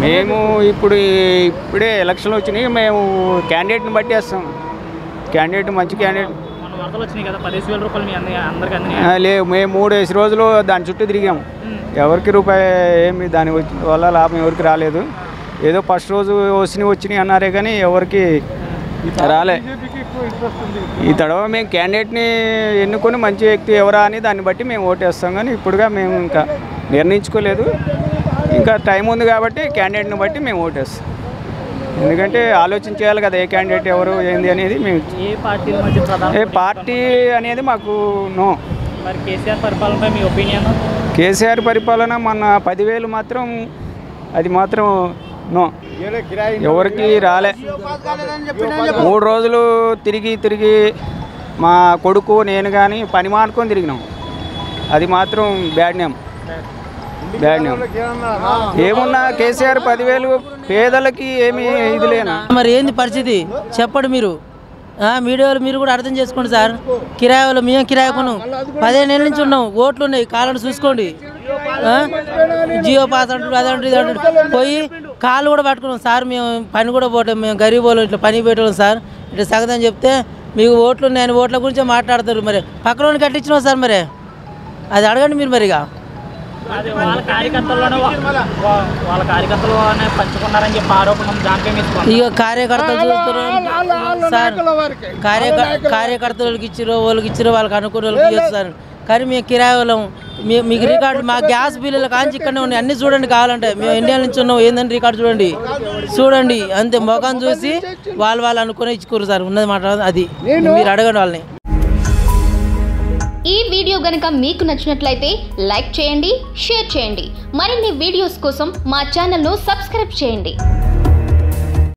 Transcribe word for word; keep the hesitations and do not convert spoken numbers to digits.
మేము ఇప్పుడు ఇప్పుడే ఎలక్షన్లు వచ్చినాయి, మేము క్యాండిడేట్ని బట్టి వేస్తాం. క్యాండిడేట్ మంచి క్యాండిడేట్. లేవు, మేము మూడు వేసి రోజులు దాని చుట్టూ తిరిగాము, ఎవరికి రూపాయి ఏమి దాని వల్ల లాభం ఎవరికి రాలేదు. ఏదో ఫస్ట్ రోజు వచ్చినాయి వచ్చినాయి అన్నారే కానీ ఎవరికి రాలే. ఈ తడవ మేము క్యాండిడేట్ని ఎన్నుకొని మంచి వ్యక్తి ఎవరా అని దాన్ని బట్టి మేము ఓటేస్తాం. కానీ ఇప్పుడుగా మేము ఇంకా నిర్ణయించుకోలేదు, ఇంకా టైం ఉంది కాబట్టి క్యాండిడేట్ని బట్టి మేము ఓటేస్తాం. ఎందుకంటే ఆలోచించేయాలి కదా ఏ క్యాండిడేట్ ఎవరు ఏంది అనేది. మేము ఏ పార్టీ ఏ పార్టీ అనేది మాకు నో. మరి కేసీఆర్ పరిపాలనపై మీ ఒపీనియన్? కేసీఆర్ పరిపాలన మన పదివేలు మాత్రం అది మాత్రం నో, ఎవరికి రాలే. మూడు రోజులు తిరిగి తిరిగి మా కొడుకు నేను కానీ పని మానుకొని తిరిగినాం, అది మాత్రం బ్యాడ్ నేమ్. బ్యాడ్ నేమ్ ఏమున్నా కేసీఆర్ పదివేలు పేదలకి ఏమి ఇది లేనా? మరి ఏంది పరిస్థితి చెప్పండి మీరు. మీడియాలో మీరు కూడా అర్థం చేసుకోండి సార్. కిరాయి వాళ్ళు మేము కిరాయి కొన్నాం, పదిహేను నెలల నుంచి ఉన్నాం, ఓట్లు ఉన్నాయి, కాళ్ళని చూసుకోండి. జియో పాస్ అంటారు, అది అంటారు, ఇది అంటారు. పోయి కాళ్ళు కూడా పట్టుకున్నాం సార్. మేము పని కూడా పోతాం, మేము గరీబ్ వాళ్ళు ఇట్లా పని పెట్టాం సార్, ఇట్లా సగతం చెప్తే మీకు ఓట్లు ఉన్నాయని ఓట్ల గురించి మాట్లాడతారు. మరి పక్కన వాళ్ళని కట్టించినాం సార్, మరి అది అడగండి మీరు. మరిగా వాళ్ళ కార్యకర్తల్లోనే వాళ్ళ కార్యకర్తలు పంచుకున్నారని చెప్పి ఆరోపణ. ఇక కార్యకర్తలు చూస్తున్నారు సార్, కార్యక కార్యకర్తలకు ఇచ్చారో వాళ్ళకి ఇచ్చారో వాళ్ళకి అనుకున్న వాళ్ళకి ఇస్తారు. కానీ మేము కిరాయి వాళ్ళం, మీకు రికార్డు మా గ్యాస్ బిల్లులు కాంచి ఇక్కడనే ఉన్నాయి, అన్నీ చూడండి. కావాలంటే మేము ఇండియా నుంచి ఉన్నాం, ఏంటంటే రికార్డు చూడండి చూడండి అంతే. మొఖం చూసి వాళ్ళు వాళ్ళు అనుకుని ఇచ్చుకోరు సార్, ఉన్నది మాట అది. మీరు అడగండి వాళ్ళని. ఈ వీడియో గనుక మీకు నచ్చినట్లయితే లైక్ చేయండి, షేర్ చేయండి. మరిన్ని వీడియోస్ కోసం మా ఛానల్ను సబ్స్క్రైబ్ చేయండి.